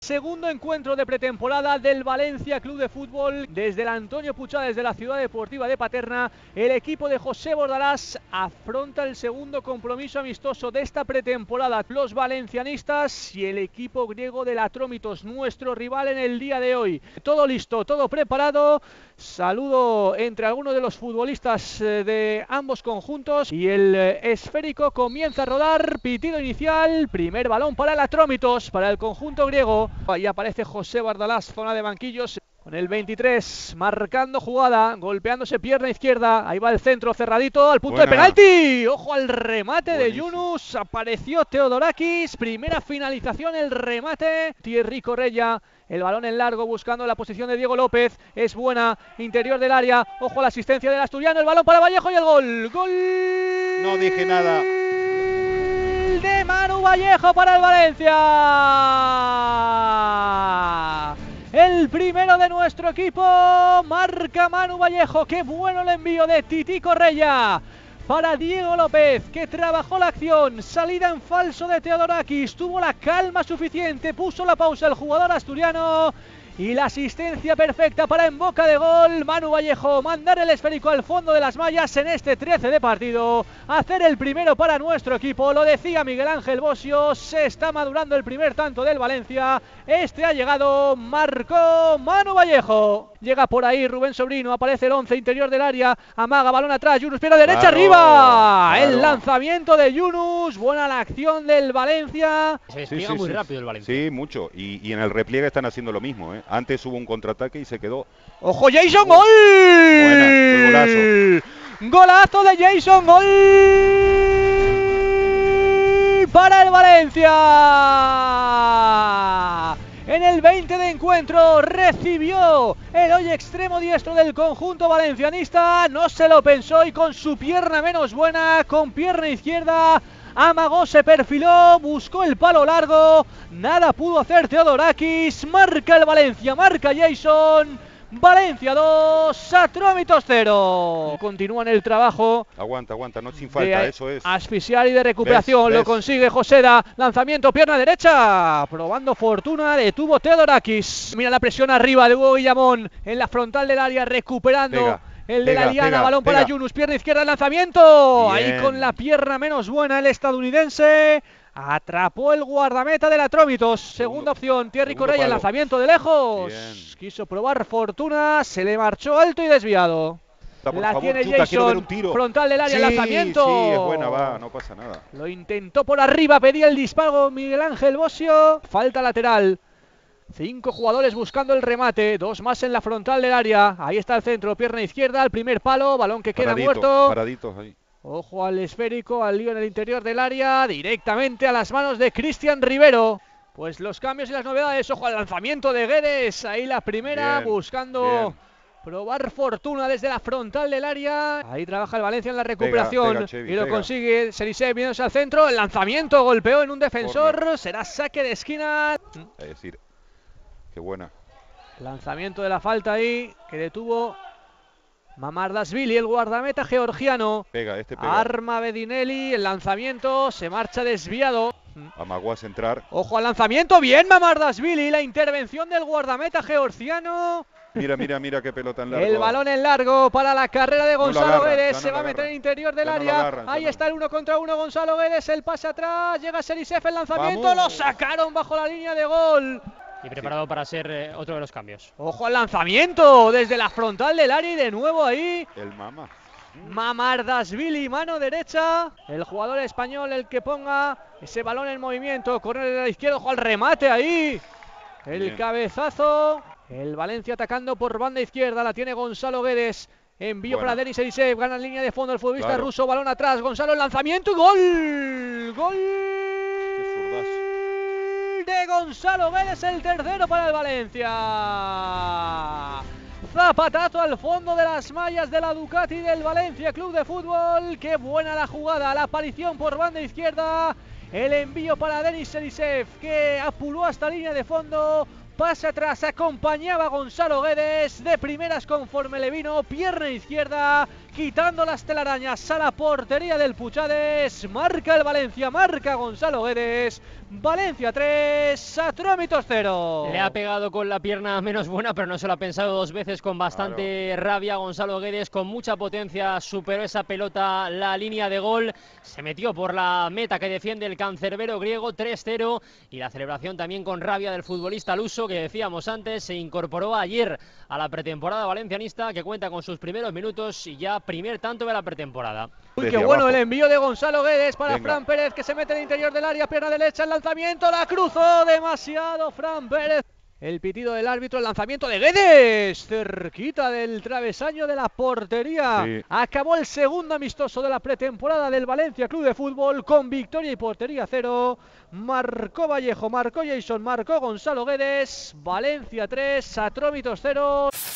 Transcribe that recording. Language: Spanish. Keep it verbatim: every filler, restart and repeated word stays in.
Segundo encuentro de pretemporada del Valencia Club de Fútbol. Desde el Antonio Puchá, desde la ciudad deportiva de Paterna, el equipo de José Bordalás afronta el segundo compromiso amistoso de esta pretemporada. Los valencianistas y el equipo griego del Atrómitos, nuestro rival en el día de hoy. Todo listo, todo preparado. Saludo entre algunos de los futbolistas de ambos conjuntos y el esférico comienza a rodar. Pitido inicial, primer balón para el Atrómitos, para el conjunto griego. Ahí aparece José Bordalás, zona de banquillos, con el veintitrés, marcando jugada, golpeándose pierna izquierda. Ahí va el centro cerradito al punto Buena. de penalti. Ojo al remate Buenísimo. de Yunus. Apareció Theodorakis. Primera finalización, el remate. Thierry Correia. El balón en largo buscando la posición de Diego López. Es buena, interior del área. Ojo a la asistencia del asturiano. El balón para Vallejo y el gol. Gol. No dije nada. De Manu Vallejo para el Valencia. El primero de nuestro equipo. Marca Manu Vallejo. Qué bueno el envío de Titi Correia para Diego López, que trabajó la acción. Salida en falso de Theodorakis. Tuvo la calma suficiente. Puso la pausa el jugador asturiano. Y la asistencia perfecta para en boca de gol. Manu Vallejo mandar el esférico al fondo de las mallas en este trece de partido. Hacer el primero para nuestro equipo. Lo decía Miguel Ángel Bosio. Se está madurando el primer tanto del Valencia. Este ha llegado. Marcó Manu Vallejo. Llega por ahí Rubén Sobrino. Aparece el once interior del área. Amaga, balón atrás. Yunus, pierna derecha, claro, arriba. Claro. El lanzamiento de Yunus. Buena la acción del Valencia. Se despliega sí, sí, muy sí. rápido el Valencia. Sí, mucho. Y, y en el repliegue están haciendo lo mismo, ¿eh? Antes hubo un contraataque y se quedó. ¡Ojo, Jason! ¡Gol! Buena, golazo. ¡Golazo de Jason! ¡Gol! Para el Valencia. En el veinte de encuentro recibió el hoy extremo diestro del conjunto valencianista. No se lo pensó y con su pierna menos buena, con pierna izquierda, amagó, se perfiló, buscó el palo largo, nada pudo hacer Theodorakis. Marca el Valencia, marca Jason. Valencia dos, Atrómitos cero. Continúan el trabajo. Aguanta, aguanta, no sin falta, eso es. Asfixiar y de recuperación, ¿Ves? lo ¿Ves? consigue Joseda. Lanzamiento, pierna derecha. Probando fortuna, detuvo Theodorakis. Mira la presión arriba de Hugo Guillamón en la frontal del área, recuperando. Pega. El de pega, la Liana, pega, balón pega. para Yunus, pierna izquierda, lanzamiento. Bien. Ahí con la pierna menos buena el estadounidense. Atrapó el guardameta del Atrómitos. Segunda opción, Thierry Correia, el lanzamiento de lejos. Bien. Quiso probar fortuna, se le marchó alto y desviado. Por la favor, tiene Chuta, Jason, frontal del área, sí, lanzamiento. Sí, es buena, va, no pasa nada. Lo intentó por arriba, pedía el disparo Miguel Ángel Bosio. Falta lateral. Cinco jugadores buscando el remate, dos más en la frontal del área. Ahí está el centro, pierna izquierda, el primer palo, balón que queda Paradito, muerto. Paraditos ahí. Ojo al esférico, al lío en el interior del área, directamente a las manos de Cristian Rivero. Pues los cambios y las novedades, ojo al lanzamiento de Guedes, ahí la primera, bien, buscando bien. probar fortuna desde la frontal del área. Ahí trabaja el Valencia en la recuperación, pega, pega, Chevy, y lo pega. consigue. Serisev viéndose al centro, el lanzamiento, golpeó en un defensor, Corner. será saque de esquina. Es decir, qué buena. Lanzamiento de la falta ahí, que detuvo Mamardashvili, el guardameta georgiano. Pega, este pega. Arma Bedinelli, el lanzamiento, se marcha desviado. Amagó a centrar. Ojo al lanzamiento, bien Mamardashvili, la intervención del guardameta georgiano. Mira, mira, mira qué pelota en largo. El balón en largo para la carrera de Gonzalo no Guedes, no se va a meter en el interior del ya área. No agarran, Ahí está el uno contra uno, Gonzalo Guedes, el pase atrás, llega Serisev, el lanzamiento, ¡Vamos! Lo sacaron bajo la línea de gol. Y preparado sí. para ser eh, otro de los cambios. Ojo al lanzamiento desde la frontal del área y de nuevo ahí. El Mama. Mamardashvili, mano derecha. El jugador español el que ponga ese balón en movimiento. Corner de la izquierda, ojo al remate ahí. El Bien. cabezazo. El Valencia atacando por banda izquierda. La tiene Gonzalo Guedes. Envío bueno. para Denis Serisev. Gana en línea de fondo el futbolista claro. ruso. Balón atrás. Gonzalo, el lanzamiento y gol. Gol. De Gonzalo Guedes, el tercero para el Valencia. Zapatazo al fondo de las mallas de la Ducati del Valencia Club de Fútbol. Qué buena la jugada, la aparición por banda izquierda. El envío para Denis Serisev, que apuró hasta línea de fondo. Pase atrás, acompañaba a Gonzalo Guedes de primeras conforme le vino, pierna izquierda, quitando las telarañas a la portería del Puchades. Marca el Valencia, marca Gonzalo Guedes. Valencia tres, Atrómitos cero. Le ha pegado con la pierna menos buena, pero no se lo ha pensado dos veces, con bastante claro. rabia. Gonzalo Guedes con mucha potencia superó esa pelota la línea de gol, se metió por la meta que defiende el cancerbero griego. Tres cero, y la celebración también con rabia del futbolista luso, que decíamos antes se incorporó ayer a la pretemporada valencianista, que cuenta con sus primeros minutos y ya primer tanto de la pretemporada. Uy, qué bueno el envío de Gonzalo Guedes para Venga. Fran Pérez, que se mete en el interior del área, pierna derecha, el lanzamiento, la cruzó demasiado Fran Pérez. El pitido del árbitro, el lanzamiento de Guedes, cerquita del travesaño de la portería. Sí. Acabó el segundo amistoso de la pretemporada del Valencia Club de Fútbol con victoria y portería cero. Marcó Vallejo, marcó Jason, marcó Gonzalo Guedes. Valencia tres, Atrómitos cero.